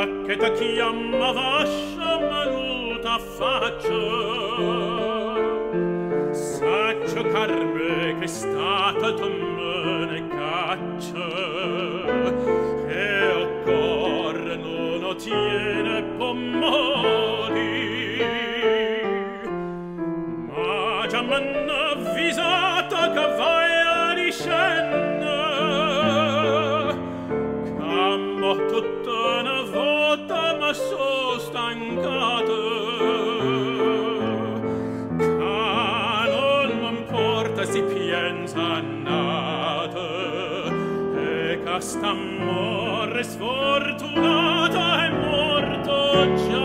che ti chiama vascia manuta faccia, saccio carme che stata tu me ne caccia, e il cor non lo tiene pomori, ma già m'hanno avvisata che vai a riscendere, cammo tutta una volta ma so stancata, si piensa nata e cast'amore sfortunata è morto già.